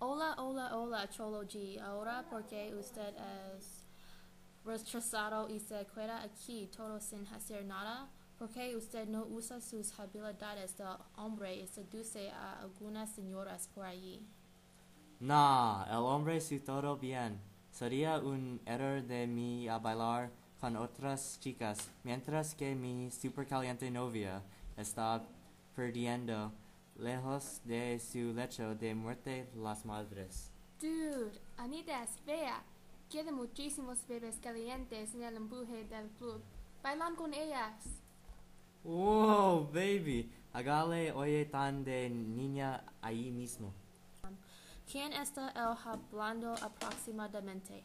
Hola, hola, hola, Cholo G. Ahora, ¿por qué usted es retrasado y se queda aquí todo sin hacer nada? ¿Por qué usted no usa sus habilidades de hombre y seduce a algunas señoras por allí? Nah, el hombre su todo bien. Sería un error de mí a bailar con otras chicas, mientras que mi supercaliente novia está perdiendo lejos de su lecho de muerte las madres. Dude, Anita es fea. Quiere muchísimos bebés calientes en el empuje del club. Bailan con ellas. Wow, baby, hágale oye tan de niña ahí mismo. ¿Quién está el hablando aproximadamente?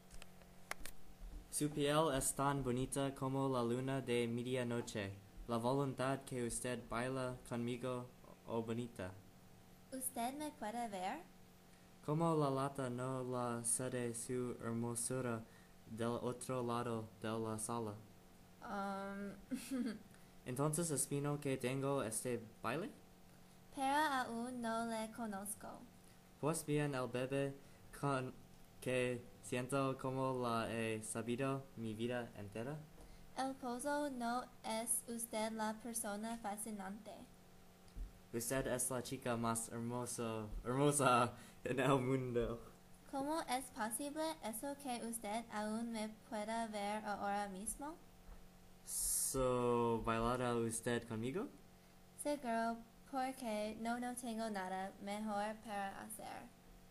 Su piel es tan bonita como la luna de medianoche. La voluntad que usted baila conmigo, oh bonita. ¿Usted me puede ver? Como la lata no la cede su hermosura del otro lado de la sala. Um, Entonces espino que tengo este baile. pero aún no le conozco. Pues bien el bebé con que siento como la he sabido mi vida entera. El pozo no es usted la persona fascinante. Usted es la chica más hermosa en el mundo. ¿Cómo es posible eso que usted aún me pueda ver ahora mismo? So, ¿bailará usted conmigo? Seguro, porque no tengo nada mejor para hacer.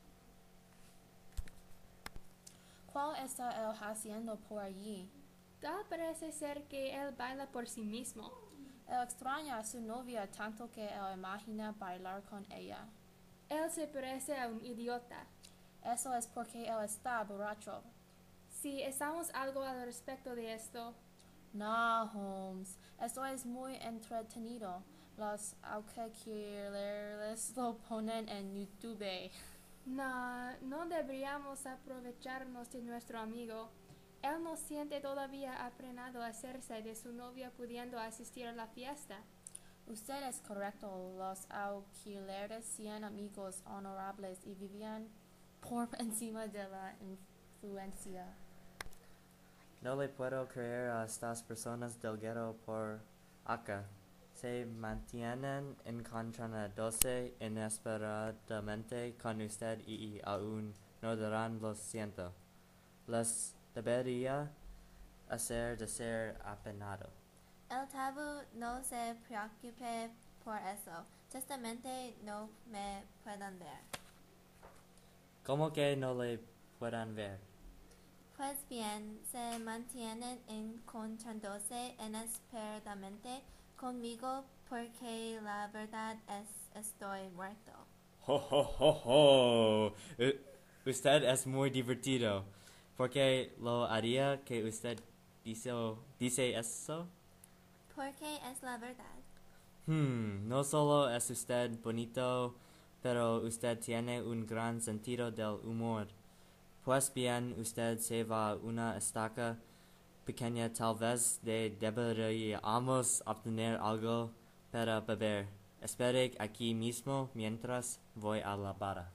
¿Cuál está él haciendo por allí? Tal parece ser que él baila por sí mismo. Él extraña a su novia tanto que él imagina bailar con ella. Él se parece a un idiota. Eso es porque él está borracho. Si estamos algo al respecto de esto, No, Holmes, esto es muy entretenido. Los alquileres lo ponen en YouTube. no deberíamos aprovecharnos de nuestro amigo. Él no siente todavía aprenado a hacerse de su novia pudiendo asistir a la fiesta. Usted es correcto, los alquileres sean amigos honorables y vivían por encima de la influencia. No le puedo creer a estas personas del ghetto por acá. Se mantienen encontrándose inesperadamente con usted y aún no dirán lo siento. Les debería hacer de ser apenado. El tabú no se preocupe por eso. Justamente no me pueden ver. ¿Cómo que no le puedan ver? Pues bien, se mantienen encontrándose inesperadamente conmigo porque la verdad es estoy muerto. ¡Ho, ho, ho, ho! Usted es muy divertido. ¿Por qué lo haría que usted dice eso? Porque es la verdad. No solo es usted bonito, pero usted tiene un gran sentido del humor. Pues bien, usted se va a una estaca pequeña tal vez deberíamos obtener algo para beber. Espere aquí mismo mientras voy a la barra.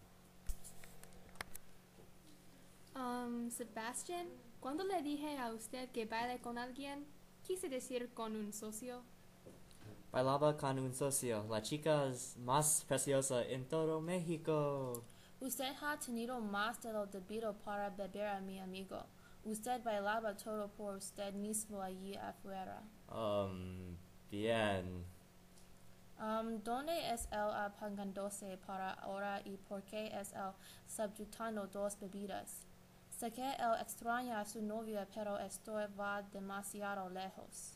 Sebastian, cuando le dije a usted que baile con alguien, quise decir con un socio. Bailaba con un socio, la chica más preciosa en todo México. Usted ha tenido más de lo debido para beber a mi amigo. Usted bailaba todo por usted mismo allí afuera. Bien. ¿Dónde es él apagándose para ahora y por qué es él subyuctando dos bebidas? Sé que él extraña a su novia, pero esto va demasiado lejos.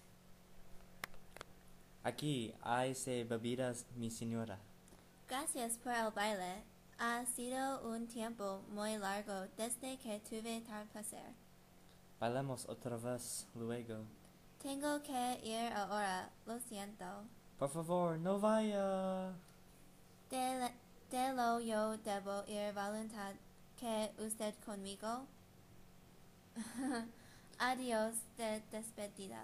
Aquí hay bebidas, mi señora. Gracias por el baile. Ha sido un tiempo muy largo desde que tuve tal placer. Bailemos otra vez luego. Tengo que ir ahora, lo siento. Por favor, no vaya. De lo yo debo ir voluntad que usted conmigo. Adiós de despedida.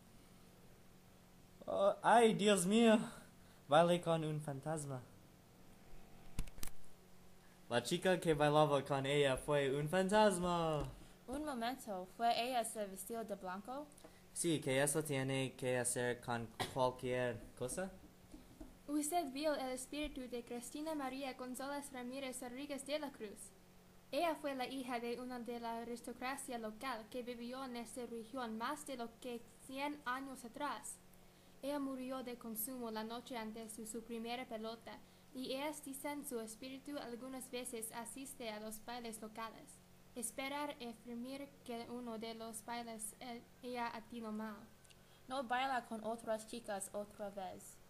Oh, ay, Dios mío. Baile con un fantasma. La chica que bailaba con ella fue un fantasma. Un momento, ¿fue ella se vestió de blanco? Sí, que eso tiene que hacer con cualquier cosa. Usted vio el espíritu de Cristina María González Ramírez Rodríguez de la Cruz. Ella fue la hija de una de la aristocracia local que vivió en esta región más de lo que 100 años atrás. Ella murió de consumo la noche antes de su primera pelota, y ellas dicen su espíritu algunas veces asiste a los bailes locales. Esperar afirmar que uno de los bailes ella atinó mal. No baila con otras chicas otra vez.